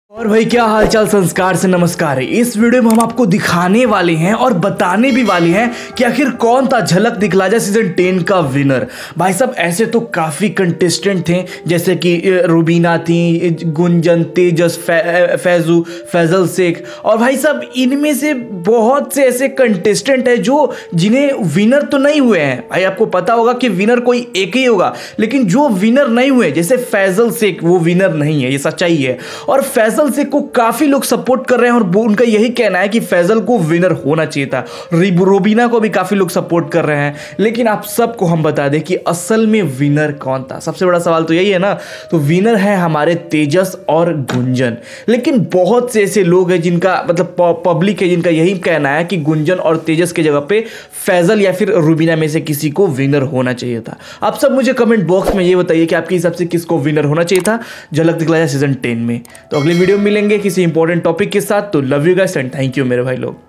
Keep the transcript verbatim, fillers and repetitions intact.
और भाई क्या हालचाल, संस्कार से नमस्कार है। इस वीडियो में हम आपको दिखाने वाले हैं और बताने भी वाले हैं कि आखिर कौन था झलक दिखला जा सीजन टेन का विनर। भाई साहब ऐसे तो काफ़ी कंटेस्टेंट थे, जैसे कि रुबीना थी, गुंजन, तेजस, फै, फैजू, फैजल शेख। और भाई साहब इनमें से बहुत से ऐसे कंटेस्टेंट हैं जो जिन्हें विनर तो नहीं हुए हैं। भाई आपको पता होगा कि विनर कोई एक ही होगा, लेकिन जो विनर नहीं हुए जैसे फैजल शेख, वो विनर नहीं है, ये सच्चाई है। और फैजल से को काफी लोग सपोर्ट कर रहे हैं और उनका यही कहना है कि फैजल को विनर होना चाहिए था। रोबीना को भी काफी लोग सपोर्ट कर रहे हैं। लेकिन आप सबको हम बता दें कि असल में विनर कौन था। सबसे बड़ा सवाल तो यही है ना। तो विनर है हमारे तेजस और गुंजन। लेकिन बहुत से ऐसे लोग हैं जिनका मतलब पब्लिक है जिनका यही कहना है कि गुंजन और तेजस की जगह पे फैजल या फिर रुबीना में से किसी को विनर होना चाहिए था। आप सब मुझे कमेंट बॉक्स में ये बताइए कि आपके हिसाब से किसको विनर होना चाहिए था झलक दिखलाया सीजन टेन में। तो अगले वीडियो में मिलेंगे किसी इंपॉर्टेंट टॉपिक के साथ। तो love you guys and thank you मेरे भाई लोग।